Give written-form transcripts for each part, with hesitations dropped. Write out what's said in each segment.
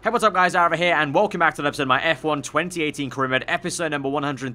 Hey, what's up guys, Arava here, and welcome back to the episode of my F1 2018 career mode, episode number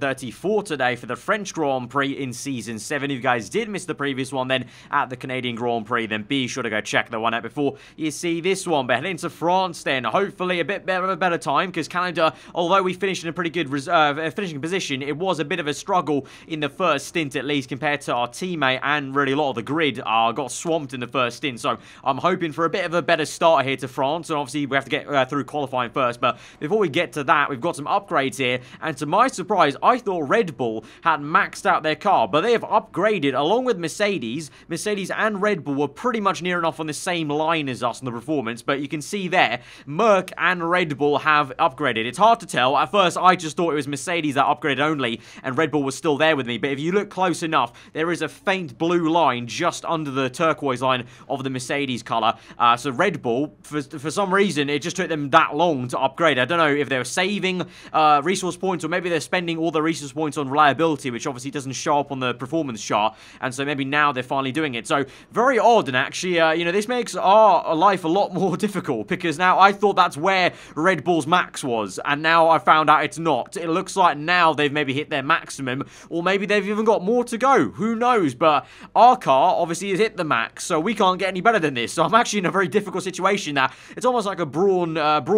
134 today for the French Grand Prix in Season 7. If you guys did miss the previous one then at the Canadian Grand Prix, then be sure to go check the one out before you see this one. But heading to France then, hopefully a bit of a better time, because Canada, although we finished in a pretty good finishing position, it was a bit of a struggle in the first stint at least compared to our teammate, and really a lot of the grid got swamped in the first stint. So I'm hoping for a bit of a better start here to France, and obviously we have to get through qualifying first. But before we get to that, we've got some upgrades here, and to my surprise, I thought Red Bull had maxed out their car, but they have upgraded along with Mercedes. Mercedes and Red Bull were pretty much near enough on the same line as us in the performance, but you can see there, Merc and Red Bull have upgraded. It's hard to tell. At first, I just thought it was Mercedes that upgraded only, and Red Bull was still there with me, but if you look close enough, there is a faint blue line just under the turquoise line of the Mercedes colour. So Red Bull, for some reason, it just took them that long to upgrade. I don't know if they were saving resource points, or maybe they're spending all the resource points on reliability, which obviously doesn't show up on the performance chart, and so maybe now they're finally doing it. So very odd, and actually, you know, this makes our life a lot more difficult, because now I thought that's where Red Bull's max was, and now I found out it's not. It looks like now they've maybe hit their maximum, or maybe they've even got more to go. Who knows? But our car obviously has hit the max, so we can't get any better than this. So I'm actually in a very difficult situation now. It's almost like a Brawn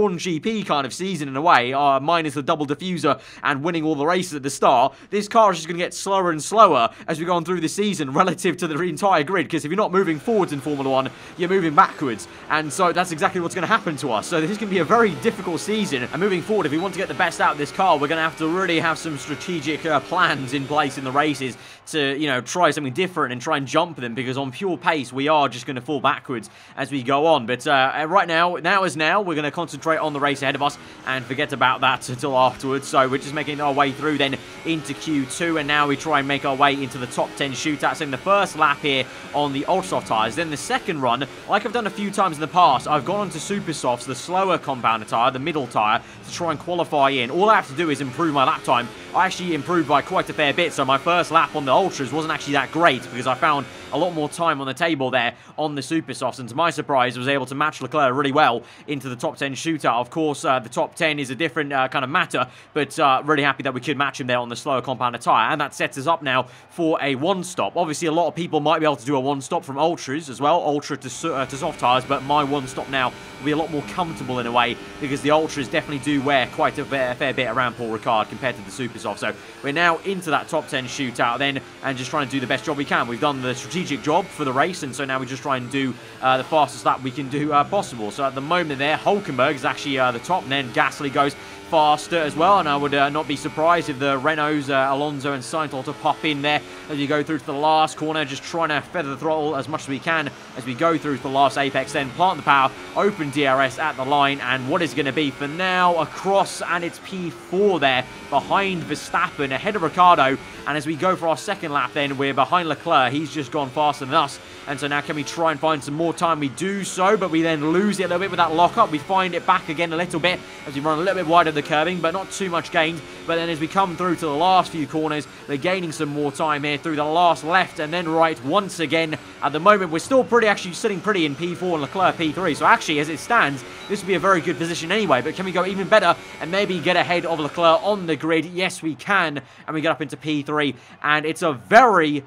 GP kind of season in a way, minus the double diffuser and winning all the races at the start. This car is just going to get slower and slower as we go on through the season relative to the entire grid, because if you're not moving forwards in Formula 1, you're moving backwards, and so that's exactly what's going to happen to us. So this is going to be a very difficult season, and moving forward, if we want to get the best out of this car, we're going to have to really have some strategic plans in place in the races to, you know, try something different and try and jump them, because on pure pace, we are just going to fall backwards as we go on. But right now is now, we're going to concentrate on the race ahead of us and forget about that until afterwards. So we're just making our way through then into Q2, and now we try and make our way into the top 10 shootout. So in the first lap here on the ultra soft tyres, then the second run, like I've done a few times in the past, I've gone onto super softs, the slower compounder tyre, the middle tyre, to try and qualify in. All I have to do is improve my lap time. I actually improved by quite a fair bit, so my first lap on the ultras wasn't actually that great, because I found a lot more time on the table there on the super softs, and to my surprise, I was able to match Leclerc really well into the top 10 shootout. Of course, the top 10 is a different kind of matter, but really happy that we could match him there on the slower compounder tyre, and that sets us up now for a one-stop. Obviously, a lot of people might be able to do a one-stop from ultras as well, ultra to soft tyres, but my one-stop now will be a lot more comfortable in a way, because the ultras definitely do wear quite a fair bit around Paul Ricard compared to the super soft. So we're now into that top 10 shootout then, and just trying to do the best job we can. We've done the strategic job for the race, and so now we just try and do the fastest lap we can do possible. So at the moment there, Hulkenberg is actually the top, and then Gasly goes faster as well, and I would not be surprised if the Renaults, Alonso and Sainz to pop in there as you go through to the last corner, just trying to feather the throttle as much as we can as we go through to the last apex, then plant the power, open DRS at the line, and what is going to be for now across, and it's P4 there behind Verstappen, ahead of Ricciardo, and as we go for our second lap then, we're behind Leclerc. He's just gone faster than us, and so now can we try and find some more time? We do so, but we then lose it a little bit with that lockup. We find it back again a little bit as we run a little bit wide of the curving, but not too much gained. But then as we come through to the last few corners, we're gaining some more time here through the last left and then right once again. At the moment, we're still actually sitting pretty in P4 and Leclerc P3. So actually, as it stands, this would be a very good position anyway. But can we go even better and maybe get ahead of Leclerc on the grid? Yes, we can. And we get up into P3. And it's a very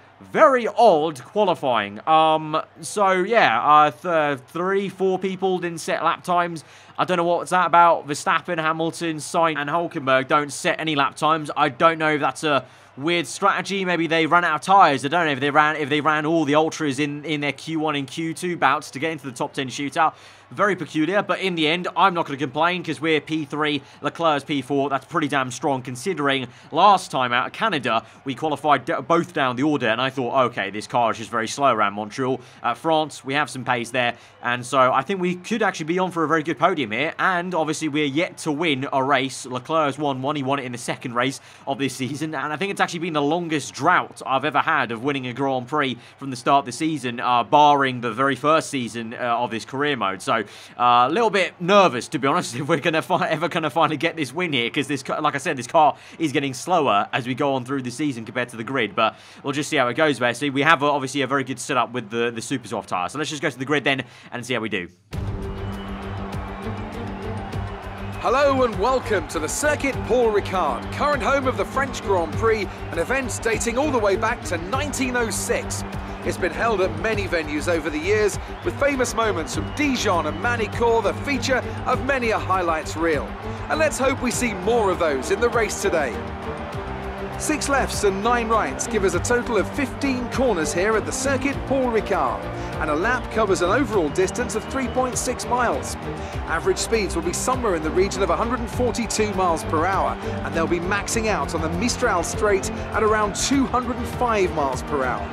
odd qualifying. So yeah, 3-4 people didn't set lap times. I don't know what's that about. Verstappen, Hamilton, Sainz and Hulkenberg don't set any lap times. I don't know if that's a weird strategy. Maybe they ran out of tyres. I don't know if they ran all the ultras in their Q1 and Q2 bouts to get into the top 10 shootout. Very peculiar, but in the end, I'm not going to complain, because we're P3, Leclerc's P4. That's pretty damn strong, considering last time out of Canada, we qualified both down the order, and I thought, okay, this car is just very slow around Montreal. France, we have some pace there, and so I think we could actually be on for a very good podium here, and obviously we're yet to win a race. Leclerc has won one. He won it in the second race of this season, and I think it's actually been the longest drought I've ever had of winning a Grand Prix from the start of the season, barring the very first season of this career mode. So a little bit nervous, to be honest, if we're ever going to finally get this win here, because this, like I said, this car is getting slower as we go on through the season compared to the grid. But we'll just see how it goes, basically. We have obviously a very good setup with the super soft tyre. So let's just go to the grid then and see how we do. Hello and welcome to the Circuit Paul Ricard, current home of the French Grand Prix, an event dating all the way back to 1906. It's been held at many venues over the years, with famous moments from Dijon and Manicourt the feature of many a highlights reel. And let's hope we see more of those in the race today. 6 lefts and 9 rights give us a total of 15 corners here at the Circuit Paul Ricard, and a lap covers an overall distance of 3.6 miles. Average speeds will be somewhere in the region of 142 miles per hour, and they'll be maxing out on the Mistral Straight at around 205 miles per hour.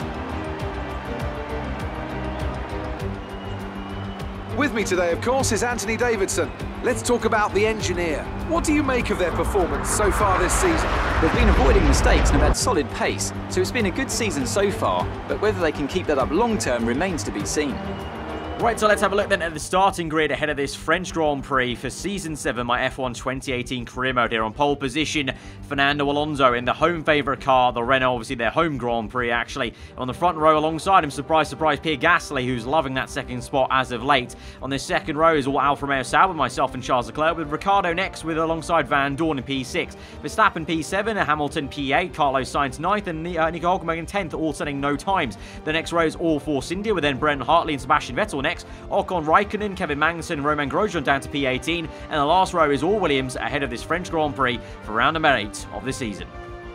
With me today, of course, is Anthony Davidson. Let's talk about the engineer. What do you make of their performance so far this season? They've been avoiding mistakes and have had solid pace, so it's been a good season so far, but whether they can keep that up long term remains to be seen. Right, so let's have a look then at the starting grid ahead of this French Grand Prix for Season 7, my F1 2018 career mode here. On pole position, Fernando Alonso in the home favourite car, the Renault, obviously their home Grand Prix actually. On the front row alongside him, surprise, surprise, Pierre Gasly, who's loving that second spot as of late. On this second row is all Alfa Romeo Sauber, myself and Charles Leclerc, with Ricciardo next with alongside Van Dorn in P6. Verstappen P7, Hamilton P8, Carlos Sainz 9th, and Nico Hülkenberg in 10th, all setting no times. The next row is all Force India, with then Brendan Hartley and Sebastian Vettel next. Ocon, Raikkonen, Kevin Magnussen and Romain Grosjean down to P18. And the last row is all Williams ahead of this French Grand Prix for round number 8 of the season.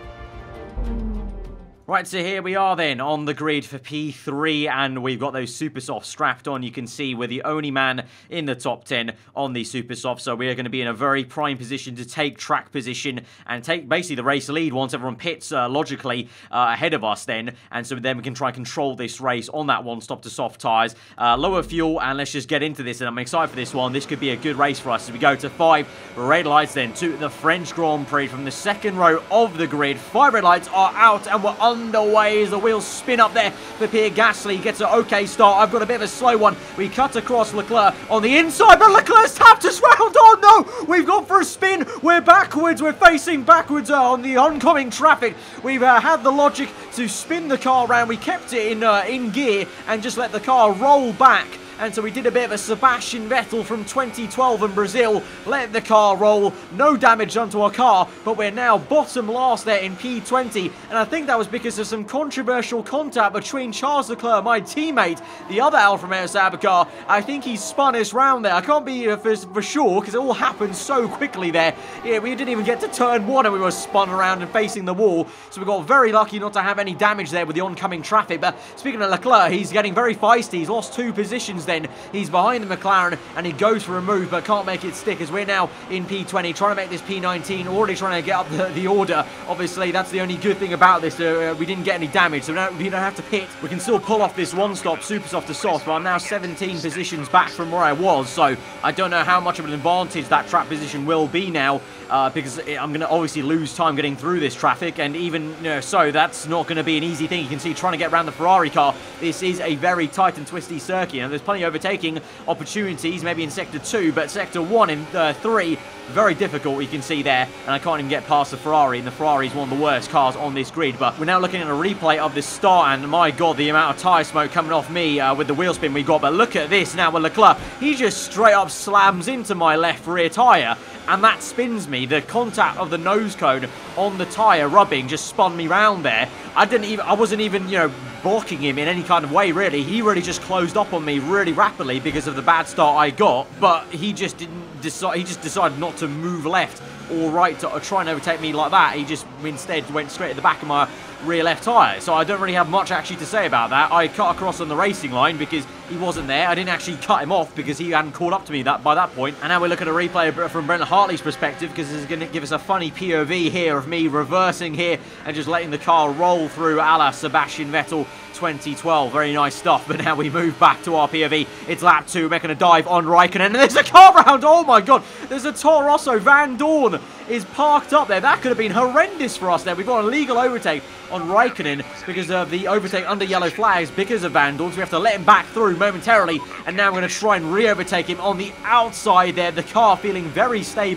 Right, so here we are then on the grid for P3, and we've got those Super Softs strapped on. You can see we're the only man in the top 10 on these Super Softs, so we are going to be in a very prime position to take track position and take basically the race lead once everyone pits logically ahead of us then, and so then we can try and control this race on that one stop to soft tyres. Lower fuel, and let's just get into this, and I'm excited for this one. This could be a good race for us as we go to 5 red lights then to the French Grand Prix from the second row of the grid. 5 red lights are out, and we're underway as the wheels spin up there for Pierre Gasly. Gets an okay start. I've got a bit of a slow one. We cut across Leclerc on the inside, but Leclerc's tapped us round. Oh no! We've gone for a spin. We're backwards. We're facing backwards on the oncoming traffic. We've had the logic to spin the car around. We kept it in gear and just let the car roll back. And so we did a bit of a Sebastian Vettel from 2012 in Brazil. Let the car roll. No damage done to our car. But we're now bottom last there in P20. And I think that was because of some controversial contact between Charles Leclerc, my teammate, the other Alfa Romeo Sauber car. I think he spun us round there. I can't be for sure because it all happened so quickly there. Yeah, we didn't even get to turn 1 and we were spun around and facing the wall. So we got very lucky not to have any damage there with the oncoming traffic. But speaking of Leclerc, he's getting very feisty. He's lost 2 positions then. He's behind the McLaren and he goes for a move but can't make it stick as we're now in P20 trying to make this P19, already trying to get up the order. Obviously that's the only good thing about this, we didn't get any damage, so we don't have to pit. We can still pull off this one stop super soft to soft, but I'm now 17 positions back from where I was, so I don't know how much of an advantage that track position will be now, because I'm going to obviously lose time getting through this traffic, and even so that's not going to be an easy thing. You can see trying to get around the Ferrari car, this is a very tight and twisty circuit, and there's plenty of overtaking opportunities maybe in sector 2, but sector 1 and 3 very difficult, you can see there, and I can't even get past the Ferrari, and the Ferrari is one of the worst cars on this grid. But we're now looking at a replay of this start, and my god, the amount of tyre smoke coming off me with the wheel spin we got. But look at this now with Leclerc, he just straight up slams into my left rear tyre, and that spins me. The contact of the nose cone on the tyre rubbing just spun me round there. I wasn't even, blocking him in any kind of way, really. He really just closed up on me really rapidly because of the bad start I got, but he just didn't decide, he just decided not to move left or right to try and overtake me like that. He just instead went straight at the back of my rear left tyre. So I don't really have much actually to say about that. I cut across on the racing line because he wasn't there. I didn't actually cut him off because he hadn't caught up to me by that point. And now we're looking at a replay from Brendan Hartley's perspective, because this is going to give us a funny POV here of me reversing here and just letting the car roll through a la Sebastian Vettel 2012. Very nice stuff. But now we move back to our POV. It's lap 2, making a dive on Raikkonen, and there's a car round. Oh my god, there's a Toro Rosso. Van Dorn is parked up there. That could have been horrendous for us there. We've got a legal overtake on Raikkonen because of the overtake under yellow flags because of Van Dorn, so we have to let him back through momentarily, and now we're going to try and re-overtake him on the outside there. The car feeling very stable,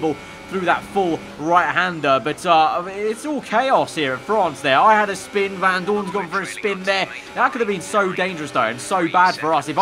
through that full right-hander. But it's all chaos here at France there. I had a spin. Van Dorn's gone for a spin there. That could have been so dangerous, though, and so bad for us. If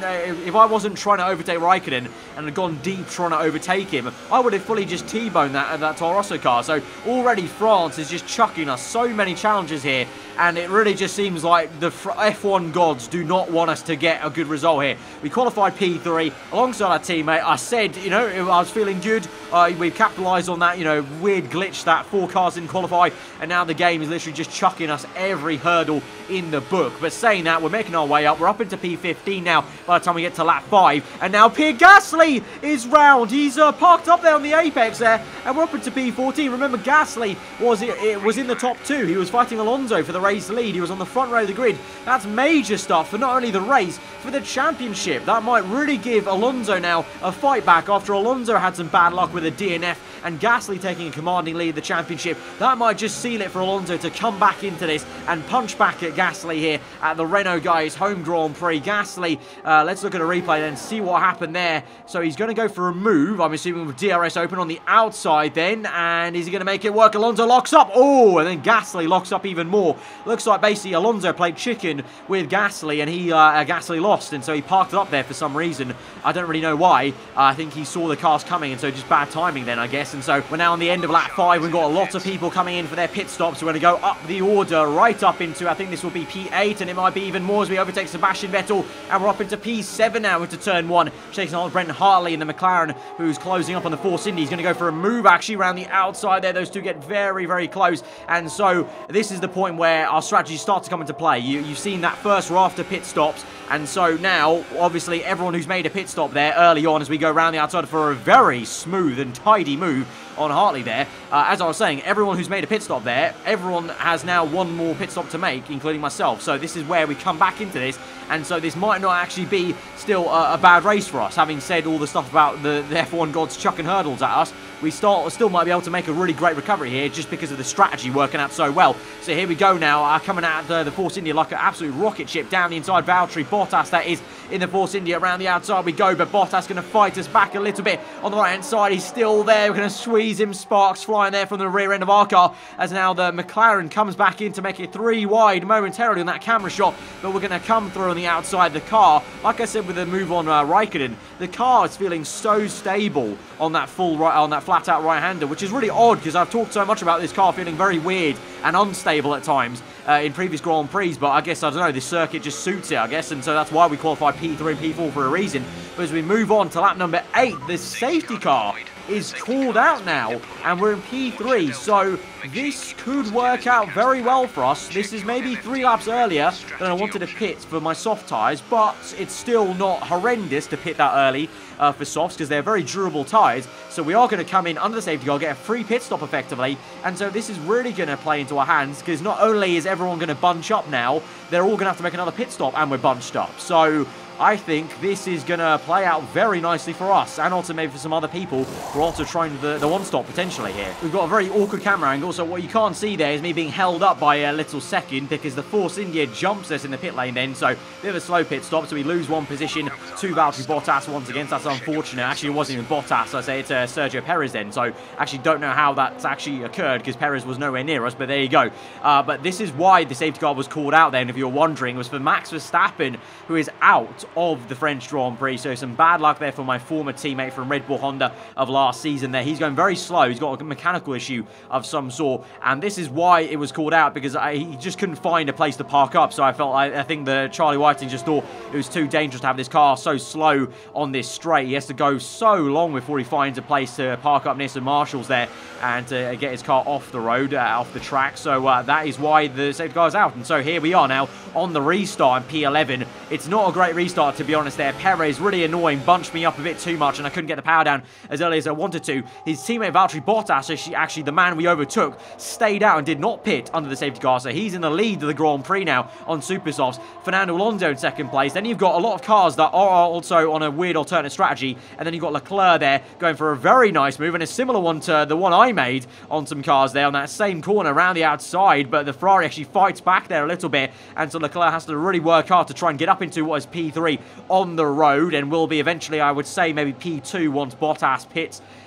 I wasn't trying to overtake Raikkonen and had gone deep trying to overtake him, I would have fully just T-boned that Toro Rosso car. So already France is just chucking us so many challenges here, and it really just seems like the F1 gods do not want us to get a good result here. We qualified P3 alongside our teammate. I said, you know, I was feeling good. We've capitalised on that, you know, weird glitch that 4 cars didn't qualify, and now the game is literally just chucking us every hurdle in the book. But saying that, we're making our way up. We're up into P15 now by the time we get to lap 5, and now Pierre Gasly is round. He's parked up there on the apex there, and we're up into P14. Remember, Gasly was in the top 2. He was fighting Alonso for the race lead. He was on the front row of the grid. That's major stuff for not only the race, for the championship. That might really give Alonso now a fight back after Alonso had some bad luck with a DNF, and Gasly taking a commanding lead in the championship. That might just seal it for Alonso to come back into this and punch back at Gasly here at the Renault Guys home Grand Prix. Gasly, let's look at a replay then, see what happened there. So he's going to go for a move, I'm assuming with DRS open on the outside then, and is he going to make it work? Alonso locks up, oh, and then Gasly locks up even more. Looks like basically Alonso played chicken with Gasly, and Gasly lost, and so he parked it up there for some reason. I don't really know why. I think he saw the cars coming, and so just bad timing then, I guess. And so we're now on the end of lap 5. We've got a lot of people coming in for their pit stops. We're going to go up the order, right up into, I think this will be P8, and it might be even more as we overtake Sebastian Vettel, and we're up into P7 now into turn 1. Chasing on Brendan Hartley in the McLaren, who's closing up on the Force Indy. He's going to go for a move actually around the outside there. Those two get very, very close, and so this is the point where our strategy starts to come into play. You've seen that first raft of pit stops, and so now, obviously, everyone who's made a pit stop there early on as we go around the outside for a very smooth and tidy move on Hartley there. As I was saying, everyone who's made a pit stop there, everyone has now one more pit stop to make, including myself. So this is where we come back into this, and so this might not actually be still a bad race for us. Having said all the stuff about the F1 gods chucking hurdles at us, we still might be able to make a really great recovery here just because of the strategy working out so well. So here we go now, coming out the Force India like an absolute rocket ship down the inside. Valtteri Bottas, that is, in the Force India. Around the outside we go, but Bottas going to fight us back a little bit on the right hand side. He's still there. We're going to squeeze him. Sparks flying there from the rear end of our car as now the McLaren comes back in to make it 3 wide momentarily on that camera shot, but we're going to come through on the outside. The car, like I said with the move on Raikkonen, the car is feeling so stable on that flat out right hander, which is really odd because I've talked so much about this car feeling very weird and unstable at times in previous Grand Prix, but I guess, I don't know, this circuit just suits it, I guess, and so that's why we qualify P3 and P4 for a reason. But as we move on to lap number 8, the safety car is called out now, and we're in P3, so this could work out very well for us. This is maybe 3 laps earlier than I wanted to pit for my soft tyres, but it's still not horrendous to pit that early for softs because they're very durable tyres. So we are going to come in under the safety car, get a free pit stop effectively, and so this is really going to play into our hands because not only is everyone going to bunch up now, they're all going to have to make another pit stop, and we're bunched up. So I think this is going to play out very nicely for us, and also maybe for some other people who are also trying the one-stop potentially here. We've got a very awkward camera angle, so what you can't see there is me being held up by a little second because the Force India jumps us in the pit lane then, so a bit of a slow pit stop, so we lose 1 position to Valtteri Bottas once again. So that's unfortunate. Actually, it wasn't even Bottas, I say it's Sergio Perez then, so actually don't know how that's actually occurred because Perez was nowhere near us, but there you go. But this is why the safety car was called out then, if you're wondering, was for Max Verstappen, who is out of the French Grand Prix. So some bad luck there for my former teammate from Red Bull Honda of last season there. He's going very slow. He's got a mechanical issue of some sort, and this is why it was called out, because he just couldn't find a place to park up. So I think the Charlie Whiting just thought it was too dangerous to have this car so slow on this straight. He has to go so long before he finds a place to park up near some marshals there and to get his car off the road, off the track. So that is why the safety car is out. And so here we are now on the restart in P11. It's not a great restart, to be honest there. Perez, really annoying, bunched me up a bit too much, and I couldn't get the power down as early as I wanted to. His teammate Valtteri Bottas, actually the man we overtook, stayed out and did not pit under the safety car, so he's in the lead of the Grand Prix now on Super Softs. Fernando Alonso in second place. Then you've got a lot of cars that are also on a weird alternate strategy, and then you've got Leclerc there going for a very nice move, and a similar one to the one I made on some cars there on that same corner around the outside, but the Ferrari actually fights back there a little bit, and so Leclerc has to really work hard to try and get up into what is P3 on the road, and will be eventually, I would say, maybe P2 once Bottas pits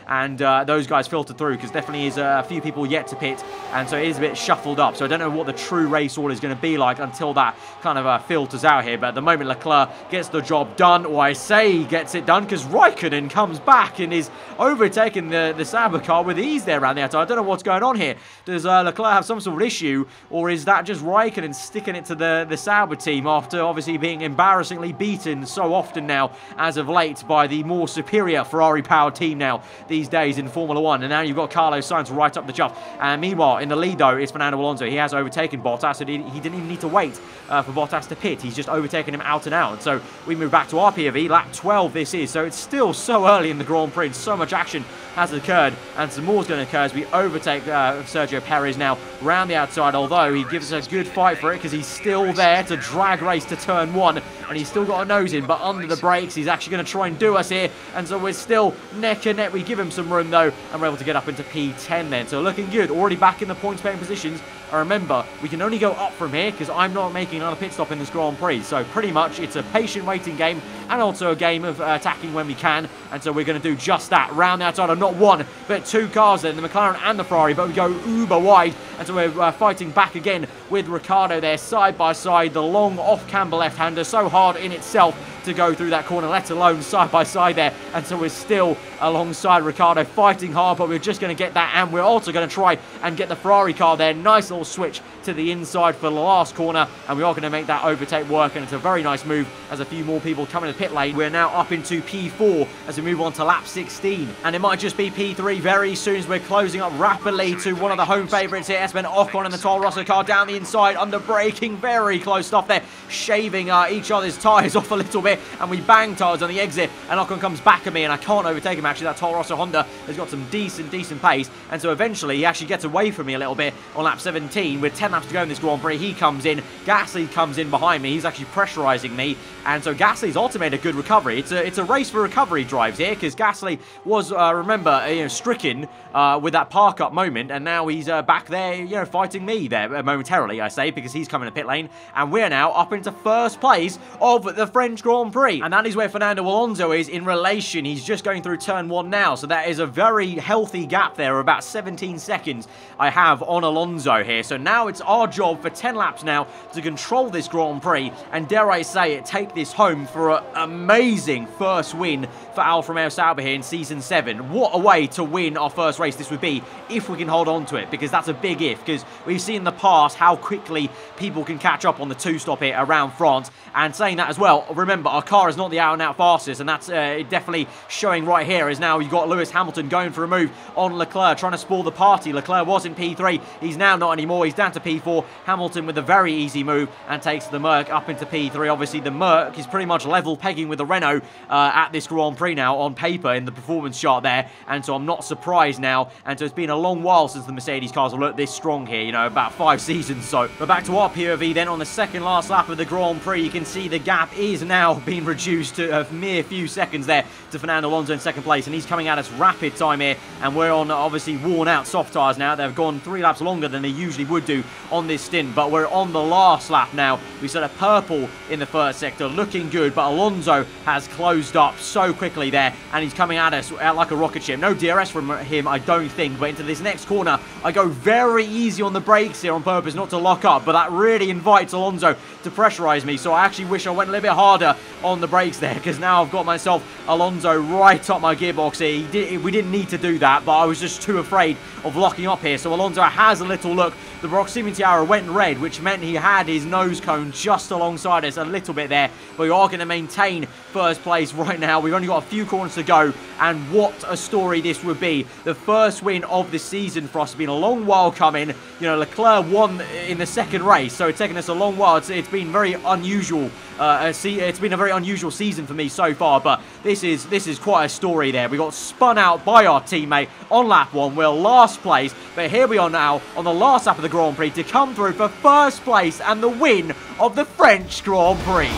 and those guys filtered through, because definitely is a few people yet to pit, and so it is a bit shuffled up. So I don't know what the true race order is going to be like until that kind of filters out here. But at the moment, Leclerc gets the job done, or I say he gets it done, because Raikkonen comes back and is overtaking the Sauber car with ease there around the outside. I don't know what's going on here. Does Leclerc have some sort of issue, or is that just Raikkonen sticking it to the Sauber team after obviously being embarrassingly beaten so often now as of late by the more superior Ferrari-powered team now these days in Formula 1? And now you've got Carlos Sainz right up the chuff. And meanwhile, in the lead though, is Fernando Alonso. He has overtaken Bottas, and he didn't even need to wait for Bottas to pit. He's just overtaken him out and out. And so we move back to our POV, lap 12 this is. So it's still so early in the Grand Prix, and so much action has occurred, and some more is going to occur as we overtake Sergio Perez now round the outside, although he gives us a good fight for it because he's still there to drag race to turn 1, and he's still got a nose in, but under the brakes he's actually going to try and do us here, and so we're still neck and neck. We give him some room though, and we're able to get up into P10 then, so looking good, already back in the points paying positions. And remember, we can only go up from here because I'm not making another pit stop in this Grand Prix. So pretty much it's a patient waiting game, and also a game of attacking when we can. And so we're going to do just that. Round the outside of not one, but 2 cars then, the McLaren and the Ferrari. But we go uber wide. And so we're fighting back again with Ricciardo there side by side. The long off-camber left-hander, so hard in itself to go through that corner, let alone side by side there. And so we're still alongside Ricciardo fighting hard, but we're just going to get that, and we're also going to try and get the Ferrari car there. Nice little switch to the inside for the last corner, and we are going to make that overtake work, and it's a very nice move as a few more people come in the pit lane. We're now up into P4 as we move on to lap 16, and it might just be P3 very soon as we're closing up rapidly to one of the home favourites here, Esteban Ocon and the Toro Rosso car down the inside, under braking, very close stuff there, shaving each other's tyres off a little bit, and we bang tyres on the exit, and Ocon comes back at me, and I can't overtake him. Actually, that Toro Rosso Honda has got some decent pace, and so eventually he actually gets away from me a little bit on lap 17 with 10 laps to go in this Grand Prix. He comes in, Gasly comes in behind me, he's actually pressurising me, and so Gasly's also made a good recovery. It's a race for recovery drives here, because Gasly was, remember, stricken with that park up moment, and now he's back there, fighting me there momentarily, I say, because he's coming to pit lane, and we're now up into first place of the French Grand Prix, and that is where Fernando Alonso is in relation. He's just going through turn 1 now, so that is a very healthy gap there of about 17 seconds I have on Alonso here. So now it's our job for 10 laps now to control this Grand Prix, and dare I say it, take this home for an amazing first win for Alfa Romeo Sauber here in Season 7. What a way to win our first race this would be if we can hold on to it, because that's a big if, because we've seen in the past how quickly people can catch up on the 2-stop here around France. And saying that as well, remember, our car is not the out-and-out fastest, and that's definitely showing right here, as now you've got Lewis Hamilton going for a move on Leclerc, trying to spoil the party. Leclerc was in P3, he's now not anymore, he's down to P4. Hamilton with a very easy move and takes the Merc up into P3. Obviously the Merc is pretty much level pegging with the Renault at this Grand Prix now on paper in the performance chart there, and so I'm not surprised now. And so it's been a long while since the Mercedes cars have looked this strong here, about 5 seasons. So we're back to our POV then on the second last lap of the Grand Prix. You can see the gap is now being reduced to a mere few seconds there to Fernando Alonso in second place, and he's coming at us rapid time here, and we're on obviously worn out soft tyres now. They've gone 3 laps longer than they usually would do on this stint, but we're on the last lap now. We set a purple in the first sector, looking good, but Alonso has closed up so quickly there, and he's coming at us like a rocket ship. No DRS from him, I don't think, but into this next corner, I go very easy on the brakes here on purpose not to lock up, but that really invites Alonso to pressurise me, so I actually wish I went a little bit harder on the brakes there, because now I've got myself Alonso right up my gearbox here. We didn't need to do that, but I was just too afraid of locking up here, so Alonso has a little look. The proximity arrow went red, which meant he had his nose cone just alongside us a little bit there, but we are going to maintain first place right now. We've only got a few corners to go, and what a story this would be. The first win of the season for us. It's been a long while coming. Leclerc won in the second race, so it's taken us a long while. It's been very unusual. It's been a very unusual season for me so far, but this is quite a story there. We got spun out by our teammate on lap 1. We're last place, but here we are now on the last lap of the Grand Prix to come through for first place and the win of the French Grand Prix.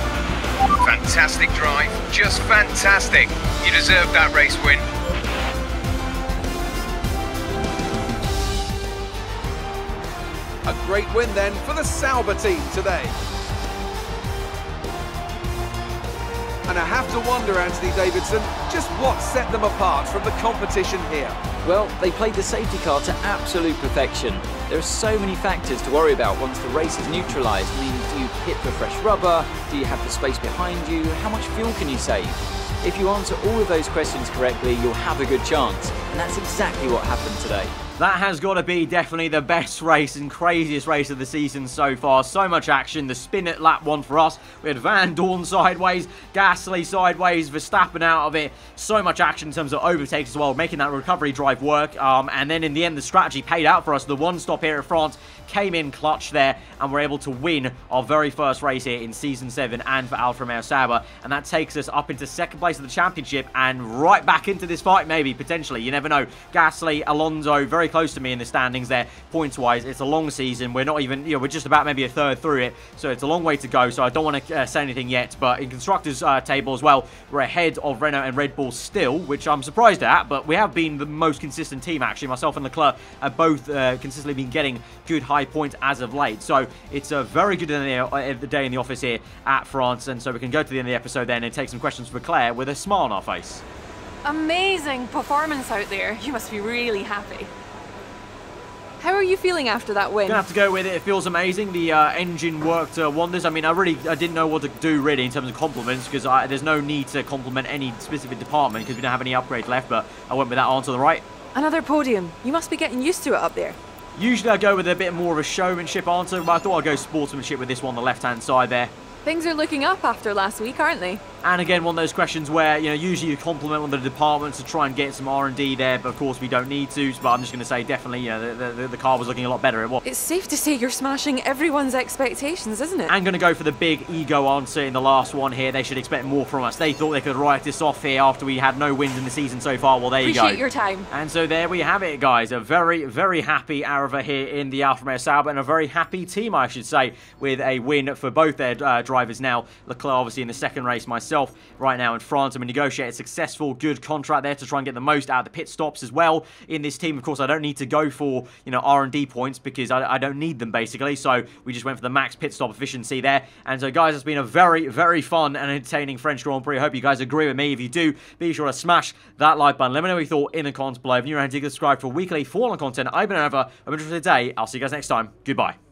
Fantastic drive, just fantastic. You deserve that race win. A great win then for the Sauber team today. And I have to wonder, Anthony Davidson, just what set them apart from the competition here. Well, they played the safety car to absolute perfection. There are so many factors to worry about once the race is neutralised. I mean, do you pit for fresh rubber? Do you have the space behind you? How much fuel can you save? If you answer all of those questions correctly, you'll have a good chance. And that's exactly what happened today. That has got to be definitely the best race and craziest race of the season so far. So much action. The spin at lap 1 for us. We had Van Dorn sideways, Gasly sideways, Verstappen out of it. So much action in terms of overtakes as well, making that recovery drive work. And then in the end, the strategy paid out for us. The one stop here at France came in clutch there, and we're able to win our very first race here in Season 7 and for Alfa Romeo Sauber. And that takes us up into second place of the championship and right back into this fight, maybe, potentially. You never know. Gasly, Alonso, very close to me in the standings there, points-wise. It's a long season. We're not even, we're just about maybe a third through it, so it's a long way to go, so I don't want to say anything yet. But in Constructors' table as well, we're ahead of Renault and Red Bull still, which I'm surprised at, but we have been the most consistent team, actually. Myself and Leclerc have both consistently been getting good high points as of late, so it's a very good day in the office here at France. And so we can go to the end of the episode then and take some questions for Claire with a smile on our face. Amazing performance out there. You must be really happy. How are you feeling after that win? Gonna have to go with it. It feels amazing. The engine worked wonders. I mean, I didn't know what to do really in terms of compliments, because there's no need to compliment any specific department because we don't have any upgrades left. But I went with that answer, right? Another podium. You must be getting used to it up there. Usually I go with a bit more of a showmanship answer, but I thought I'd go sportsmanship with this one on the left-hand side there. Things are looking up after last week, aren't they? And again, one of those questions where, usually you compliment one of the departments to try and get some R&D there, but of course we don't need to. But I'm just going to say definitely, the car was looking a lot better. It's safe to say you're smashing everyone's expectations, isn't it? I'm going to go for the big ego answer in the last one here. They should expect more from us. They thought they could write this off here after we had no wins in the season so far. Well, there you go. Appreciate your time. And so there we have it, guys. A very, very happy Arava here in the Alfa Romeo Sauber, and a very happy team, I should say, with a win for both their drivers now. Leclerc obviously in the second race, myself right now in France. I'm going to negotiate a successful, good contract there to try and get the most out of the pit stops as well in this team. Of course, I don't need to go for, R&D points because I don't need them, basically. So we just went for the max pit stop efficiency there. And so, guys, it's been a very, very fun and entertaining French Grand Prix. I hope you guys agree with me. If you do, be sure to smash that like button. Let me know what you thought in the comments below. If you're around, subscribe for weekly Formula content. I've been over. I've been for today. I'll see you guys next time. Goodbye.